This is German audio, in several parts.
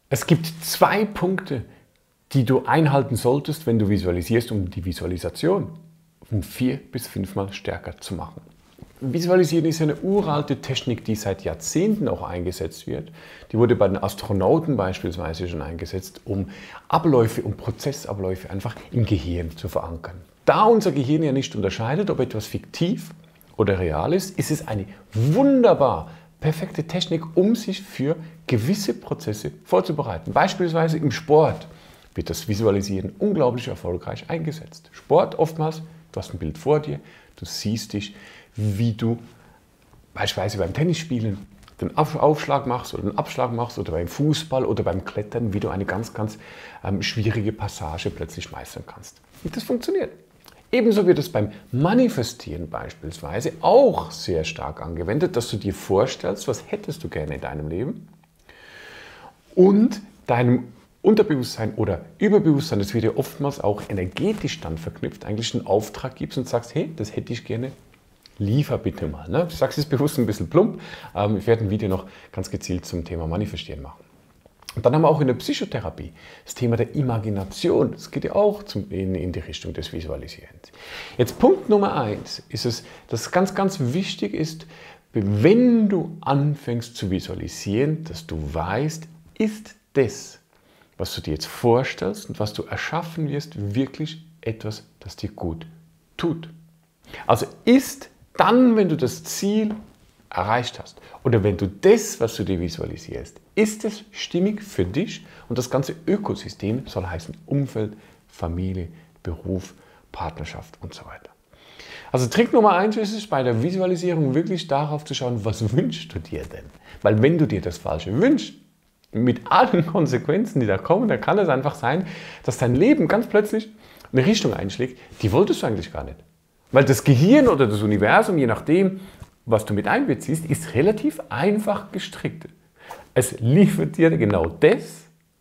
Es gibt 2 Punkte, die du einhalten solltest, wenn du visualisierst, um die Visualisation um 4 bis 5 Mal stärker zu machen. Visualisieren ist eine uralte Technik, die seit Jahrzehnten auch eingesetzt wird. Die wurde bei den Astronauten beispielsweise schon eingesetzt, um Abläufe, um Prozessabläufe einfach im Gehirn zu verankern. Da unser Gehirn ja nicht unterscheidet, ob etwas fiktiv oder real ist, ist es eine wunderbar perfekte Technik, um sich für gewisse Prozesse vorzubereiten. Beispielsweise im Sport wird das Visualisieren unglaublich erfolgreich eingesetzt. Sport oftmals, du hast ein Bild vor dir, du siehst dich, wie du beispielsweise beim Tennisspielen den Aufschlag machst oder den Abschlag machst oder beim Fußball oder beim Klettern, wie du eine ganz schwierige Passage plötzlich meistern kannst. Und das funktioniert. Ebenso wird es beim Manifestieren beispielsweise auch sehr stark angewendet, dass du dir vorstellst, was hättest du gerne in deinem Leben und deinem Unterbewusstsein oder Überbewusstsein, das wird ja oftmals auch energetisch dann verknüpft, eigentlich einen Auftrag gibst und sagst, hey, das hätte ich gerne, liefer bitte mal. Ne? Ich sage es bewusst ein bisschen plump, ich werde ein Video noch ganz gezielt zum Thema Manifestieren machen. Und dann haben wir auch in der Psychotherapie das Thema der Imagination. Das geht ja auch in die Richtung des Visualisierens. Jetzt Punkt Nummer 1 ist es, dass ganz wichtig ist, wenn du anfängst zu visualisieren, dass du weißt, ist das, was du dir jetzt vorstellst und was du erschaffen wirst, wirklich etwas, das dir gut tut. Also ist dann, wenn du das Ziel erreicht hast oder wenn du das, was du dir visualisierst, ist es stimmig für dich und das ganze Ökosystem soll heißen Umfeld, Familie, Beruf, Partnerschaft und so weiter. Also Trick Nummer 1 ist es bei der Visualisierung wirklich darauf zu schauen, was wünschst du dir denn? Weil wenn du dir das Falsche wünschst, mit allen Konsequenzen, die da kommen, dann kann es einfach sein, dass dein Leben ganz plötzlich eine Richtung einschlägt, die wolltest du eigentlich gar nicht. Weil das Gehirn oder das Universum, je nachdem, was du mit einbeziehst, ist relativ einfach gestrickt. Es liefert dir genau das,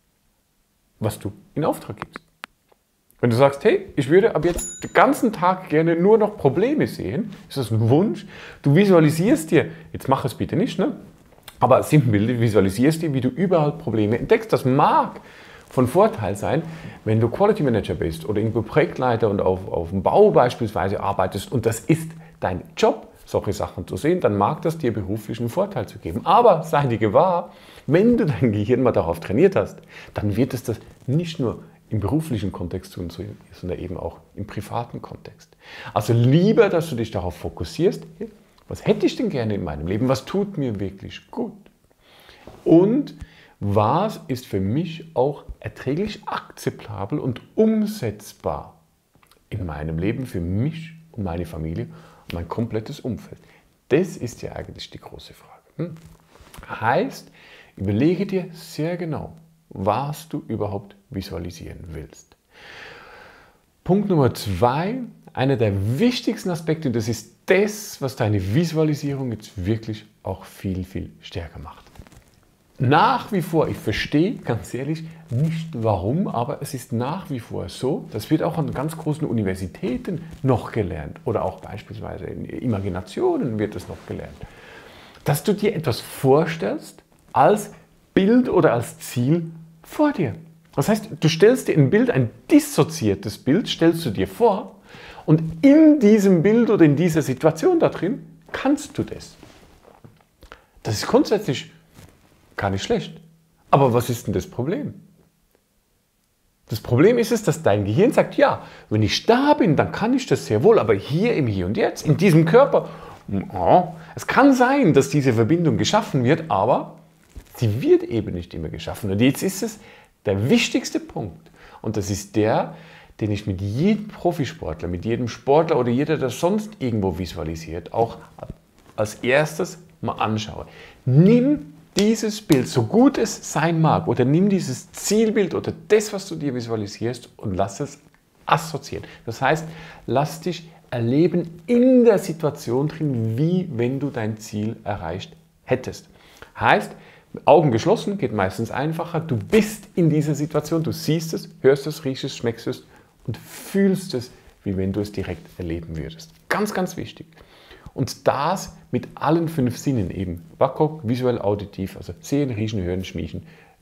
was du in Auftrag gibst. Wenn du sagst, hey, ich würde ab jetzt den ganzen Tag gerne nur noch Probleme sehen, ist das ein Wunsch, du visualisierst dir, jetzt mach es bitte nicht, ne? Aber sinnbildlich visualisierst dir, wie du überall Probleme entdeckst. Das mag von Vorteil sein, wenn du Quality Manager bist oder irgendwo Projektleiter und auf dem Bau beispielsweise arbeitest und das ist dein Job, solche Sachen zu sehen, dann mag das dir beruflichen Vorteil zu geben. Aber sei dir gewahr, wenn du dein Gehirn mal darauf trainiert hast, dann wird es das nicht nur im beruflichen Kontext tun, sondern eben auch im privaten Kontext. Also lieber, dass du dich darauf fokussierst, was hätte ich denn gerne in meinem Leben, was tut mir wirklich gut und was ist für mich auch erträglich akzeptabel und umsetzbar in meinem Leben für mich und meine Familie und mein komplettes Umfeld. Das ist ja eigentlich die große Frage. Heißt, überlege dir sehr genau, was du überhaupt visualisieren willst. Punkt Nummer 2, einer der wichtigsten Aspekte, das ist das, was deine Visualisierung jetzt wirklich auch viel stärker macht. Nach wie vor, ich verstehe ganz ehrlich nicht warum, aber es ist nach wie vor so, das wird auch an ganz großen Universitäten noch gelernt oder auch beispielsweise in Imaginationen wird es noch gelernt, dass du dir etwas vorstellst als Bild oder als Ziel vor dir. Das heißt, du stellst dir ein Bild, ein dissoziiertes Bild, stellst du dir vor und in diesem Bild oder in dieser Situation da drin kannst du das. Das ist grundsätzlich gar nicht schlecht. Aber was ist denn das Problem? Das Problem ist es, dass dein Gehirn sagt, ja, wenn ich da bin, dann kann ich das sehr wohl, aber hier im Hier und Jetzt, in diesem Körper, es kann sein, dass diese Verbindung geschaffen wird, aber sie wird eben nicht immer geschaffen. Und jetzt ist es der wichtigste Punkt. Und das ist der, den ich mit jedem Profisportler, mit jedem Sportler oder jeder, der sonst irgendwo visualisiert, auch als erstes mal anschaue. Nimm dieses Bild, so gut es sein mag, oder nimm dieses Zielbild oder das, was du dir visualisierst und lass es assoziieren. Das heißt, lass dich erleben in der Situation drin, wie wenn du dein Ziel erreicht hättest. Heißt, Augen geschlossen geht meistens einfacher. Du bist in dieser Situation, du siehst es, hörst es, riechst es, schmeckst es und fühlst es, wie wenn du es direkt erleben würdest. Ganz wichtig. Und das mit allen 5 Sinnen eben. WAKOK, visuell, auditiv, also sehen, riechen, hören, schmecken,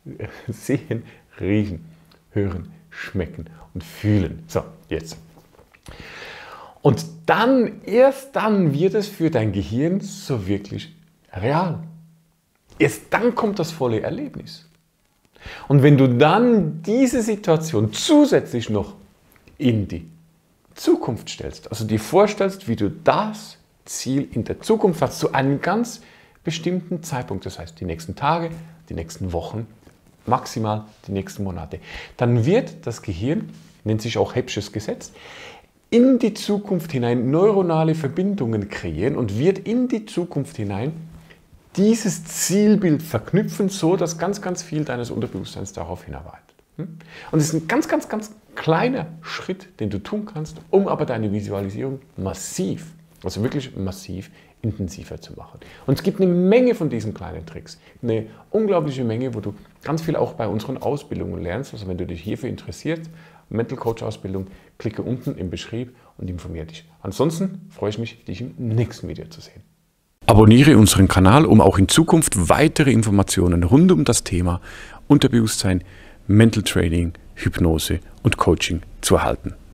sehen, riechen, hören, schmecken und fühlen. So, jetzt. Und dann, erst dann wird es für dein Gehirn so wirklich real. Erst dann kommt das volle Erlebnis. Und wenn du dann diese Situation zusätzlich noch in die Zukunft stellst, also dir vorstellst, wie du das Ziel in der Zukunft hast, zu einem ganz bestimmten Zeitpunkt, das heißt die nächsten Tage, die nächsten Wochen, maximal die nächsten Monate, dann wird das Gehirn, nennt sich auch Hebsches Gesetz, in die Zukunft hinein neuronale Verbindungen kreieren und wird in die Zukunft hinein dieses Zielbild verknüpfen, so dass ganz, ganz viel deines Unterbewusstseins darauf hinarbeitet. Und es ist ein ganz, ganz, ganz kleiner Schritt, den du tun kannst, um aber deine Visualisierung massiv, also wirklich massiv intensiver zu machen. Und es gibt eine Menge von diesen kleinen Tricks, eine unglaubliche Menge, wo du ganz viel auch bei unseren Ausbildungen lernst. Also wenn du dich hierfür interessierst, Mental Coach Ausbildung, klicke unten im Beschrieb und informiere dich. Ansonsten freue ich mich, dich im nächsten Video zu sehen. Abonniere unseren Kanal, um auch in Zukunft weitere Informationen rund um das Thema Unterbewusstsein, Mental Training, Hypnose und Coaching zu erhalten.